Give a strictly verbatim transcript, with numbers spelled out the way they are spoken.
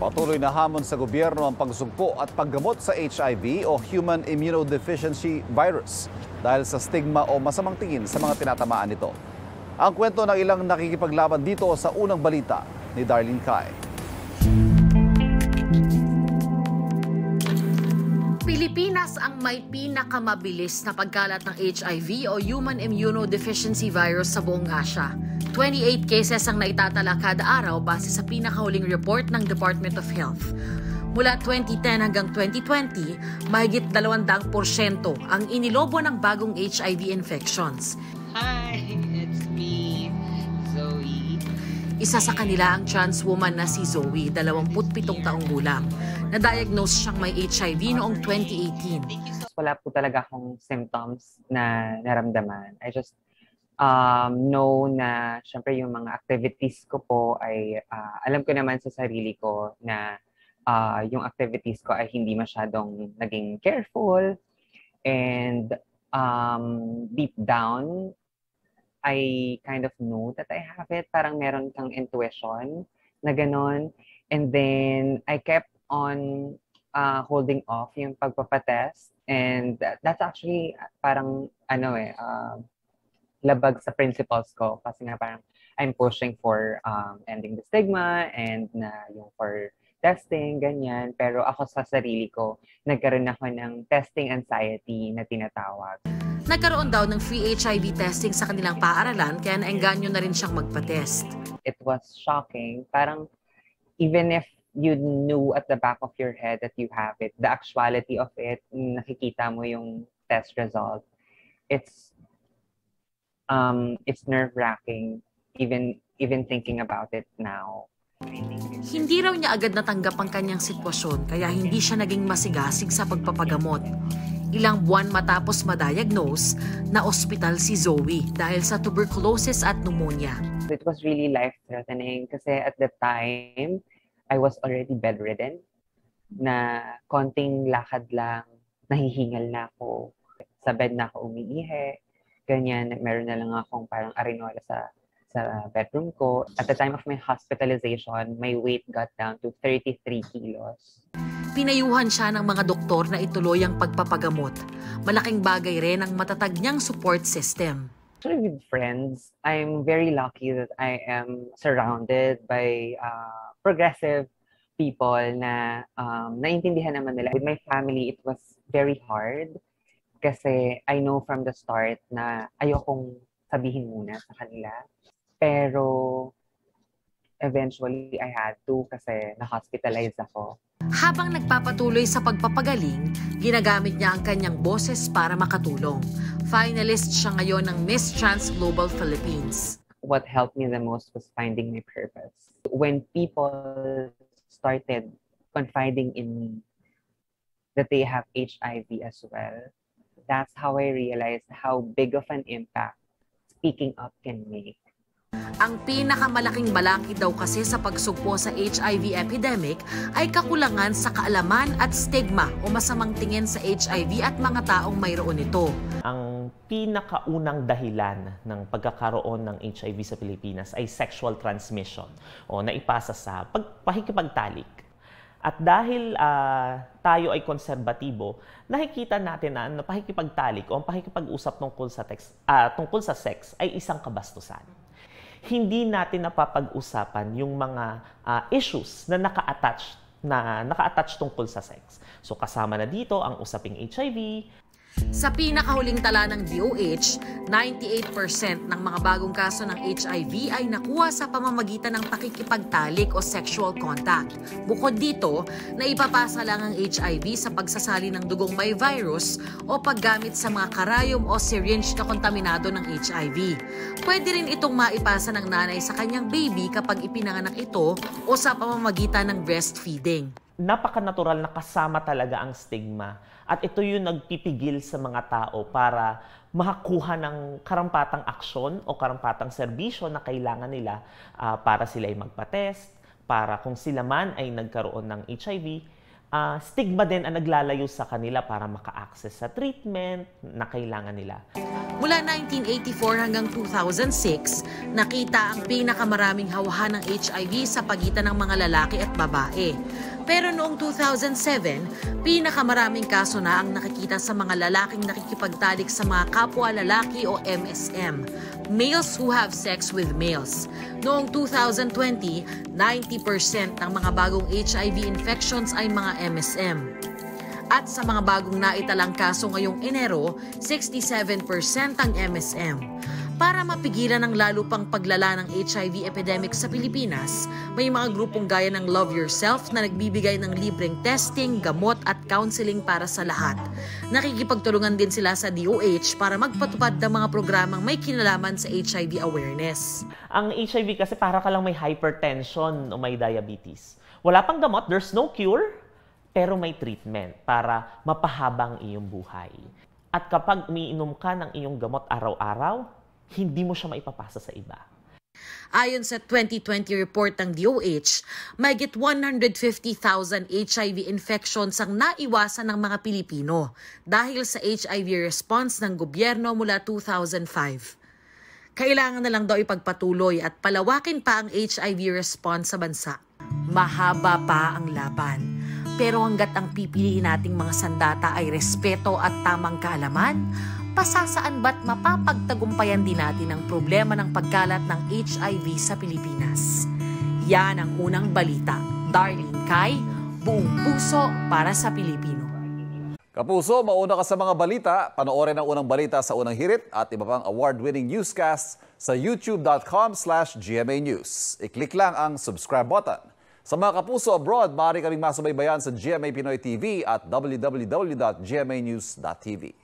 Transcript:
Patuloy na hamon sa gobyerno ang pagsugpo at paggamot sa H I V o Human Immunodeficiency Virus dahil sa stigma o masamang tingin sa mga tinatamaan nito. Ang kwento ng ilang nakikipaglaban dito sa unang balita ni Darlene Kai. Pilipinas ang may pinakamabilis na pagkalat ng H I V o Human Immunodeficiency Virus sa buong Asya. twenty-eight cases ang naitatala kada araw base sa pinakahuling report ng Department of Health. Mula twenty ten hanggang twenty twenty, mahigit dalawang porsyento ang inilobo ng bagong H I V infections. Hi, it's me, Zoe. Isa sa kanila ang trans woman na si Zoe, dalawampu't pitong taong gulang. Na-diagnose siyang may H I V noong twenty eighteen. Wala po talaga akong symptoms na naramdaman. I just um, know na syempre yung mga activities ko po ay uh, alam ko naman sa sarili ko na uh, yung activities ko ay hindi masyadong naging careful. And um, deep down, I kind of know that I have it. Parang meron kang intuition na ganon. And then I kept on uh, holding off yung pagpapatest. And that, that's actually parang ano eh, uh, labag sa principles ko. Kasi nga parang I'm pushing for um, ending the stigma and na yung for testing, ganyan. Pero ako sa sarili ko, nagkaroon ako ng testing anxiety na tinatawag. Nagkaroon daw ng free H I V testing sa kanilang paaralan kaya naengganyo na rin siyang magpa-test. It was shocking. Parang even if you knew at the back of your head that you have it, the actuality of it, nakikita mo yung test result, it's um it's nerve-wracking even even thinking about it now. Hindi raw niya agad natanggap ang kanyang sitwasyon kaya hindi siya naging masigasig sa pagpapagamot. Ilang buwan matapos ma-diagnose, na ospital si Zoe dahil sa tuberculosis at pneumonia. It was really life-threatening kasi at the time, I was already bedridden, na konting lakad lang, nahihingal na ako, sa bed na ako umiihi, ganyan, meron na lang akong parang arenola sa sa bedroom ko. At the time of my hospitalization, my weight got down to thirty-three kilos. Pinayuhan siya ng mga doktor na ituloy ang pagpapagamot. Malaking bagay rin ang matatag niyang support system. Actually, with friends, I'm very lucky that I am surrounded by uh, progressive people na um, naintindihan naman nila. With my family, it was very hard kasi I know from the start na ayokong sabihin muna sa kanila. Pero eventually, I had to kasi na-hospitalize ako. Habang nagpapatuloy sa pagpapagaling, ginagamit niya ang kanyang boses para makatulong. Finalist siya ngayon ng Miss Trans Global Philippines. What helped me the most was finding my purpose. When people started confiding in me that they have H I V as well, that's how I realized how big of an impact speaking up can make. Ang pinakamalaking balakid daw kasi sa pagsugpo sa H I V epidemic ay kakulangan sa kaalaman at stigma o masamang tingin sa H I V at mga taong mayroon nito. Ang pinakaunang dahilan ng pagkakaroon ng H I V sa Pilipinas ay sexual transmission o naipasa sa pagpahikipagtalik. At dahil uh, tayo ay konserbatibo, nakikita natin na ang pahikipagtalik o ang pakikipag-usap tungkol sa, text, uh, tungkol sa sex ay isang kabastusan. Hindi natin napapag-usapan yung mga uh, issues na naka-attach na naka-attach tungkol sa sex. So kasama na dito ang usaping H I V. Sa pinakahuling tala ng D O H, ninety-eight percent ng mga bagong kaso ng H I V ay nakuha sa pamamagitan ng pakikipagtalik o sexual contact. Bukod dito, naipapasa lang ang H I V sa pagsasali ng dugong may virus o paggamit sa mga karayom o syringe na kontaminado ng H I V. Pwede rin itong maipasa ng nanay sa kanyang baby kapag ipinanganak ito o sa pamamagitan ng breastfeeding. Napaka-natural na kasama talaga ang stigma. At ito yung nagpipigil sa mga tao para makakuha ng karampatang aksyon o karampatang serbisyo na kailangan nila uh, para sila ay magpa-test, para kung sila man ay nagkaroon ng H I V, uh, stigma din ang naglalayo sa kanila para maka-access sa treatment na kailangan nila. Mula nineteen eighty-four hanggang two thousand six, nakita ang pinakamaraming hawahan ng H I V sa pagitan ng mga lalaki at babae. Pero noong two thousand seven, pinakamaraming kaso na ang nakikita sa mga lalaking nakikipagtalik sa mga kapwa lalaki o M S M, males who have sex with males. Noong two thousand twenty, ninety percent ng mga bagong H I V infections ay mga M S M. At sa mga bagong naitalang kaso ngayong Enero, sixty-seven percent ang M S M. Para mapigilan ang lalo pang paglala ng H I V epidemic sa Pilipinas, may mga grupong gaya ng Love Yourself na nagbibigay ng libreng testing, gamot at counseling para sa lahat. Nakikipagtulungan din sila sa D O H para magpatupad ng mga programang may kinalaman sa H I V awareness. Ang H I V kasi para ka lang may hypertension o may diabetes. Wala pang gamot, there's no cure, pero may treatment para mapahabang iyong buhay. At kapag umiinom ka ng iyong gamot araw-araw, hindi mo siya maipapasa sa iba. Ayon sa twenty twenty report ng D O H, mahigit one hundred fifty thousand H I V infections ang naiwasan ng mga Pilipino dahil sa H I V response ng gobyerno mula two thousand five. Kailangan na lang daw ipagpatuloy at palawakin pa ang H I V response sa bansa. Mahaba pa ang laban. Pero hanggat ang pipiliin nating mga sandata ay respeto at tamang kaalaman, pasasaan ba't mapapagtagumpayan din natin ang problema ng pagkalat ng H I V sa Pilipinas? Yan ang unang balita. Darlene Kai, buong puso para sa Pilipino. Kapuso, mauna ka sa mga balita. Panoorin ang unang balita sa unang hirit at iba pang award-winning newscasts sa youtube dot com slash G M A News. I-click lang ang subscribe button. Sa mga kapuso abroad, maaari kaming masubaybayan sa G M A Pinoy T V at w w w dot g m a news dot t v.